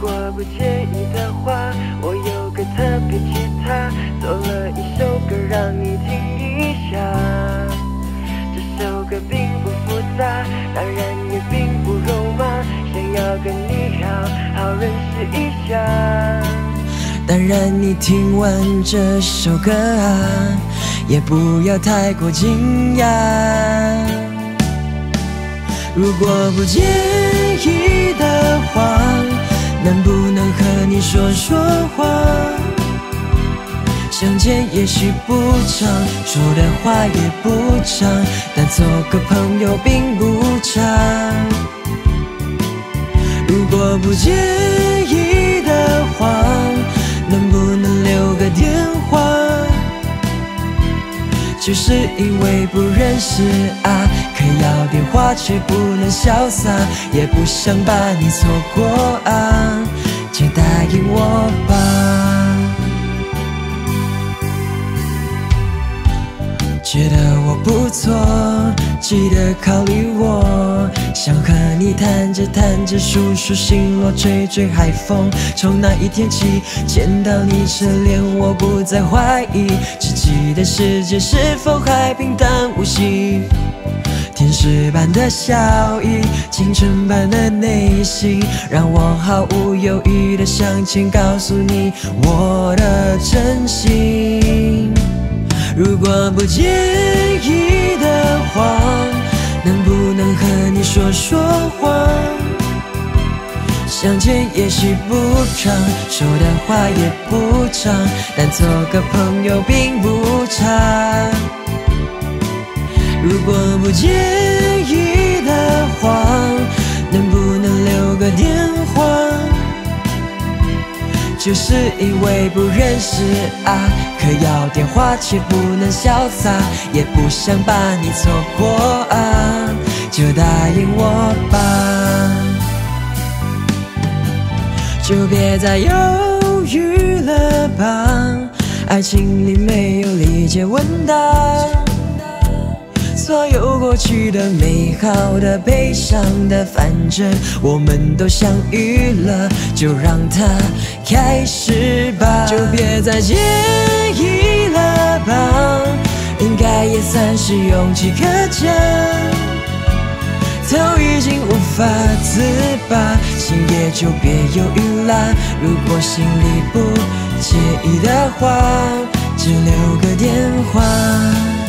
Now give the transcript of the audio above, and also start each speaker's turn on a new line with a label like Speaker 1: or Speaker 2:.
Speaker 1: 果不介意的话，我有个特别吉他，做了一首歌让你听一下。这首歌并不复杂，当然也并不肉麻，想要跟你好好认识一下。当然你听完这首歌啊，也不要太过惊讶。如果不介意的话，能不能和你说说话？相见也许不长，说的话也不长，但做个朋友并不差。如果不介意的话，能不能留个电话？就是因为不认识啊，可要电话却不能潇洒，也不想把你错过啊，就答应我吧。觉得我不错，记得考虑我，想和你谈着谈着诉说心落，吹吹海风。从那一天起，见到你侧脸，我不再怀疑自己的世界是否还平淡无奇。天使般的笑意，青春般的内心，让我毫无犹豫地向前告诉你我的真心。如果不介意的话，能不能和你说说话？相见也许不长，说的话也不长，但做个朋友并不差。如果不介意的话，能不能留个电话？就是因为不认识啊，可要电话却不能潇洒，也不想把你错过啊，就答应我吧。就别再犹豫了吧，爱情里没有理解问答，所有过去的美好的悲伤的，反正我们都相遇了，就让它开始吧。就别再介意了吧，应该也算是勇气可嘉，都已经无法自拔，心也就别犹豫啦。如果心里不介意的话，就留个电话。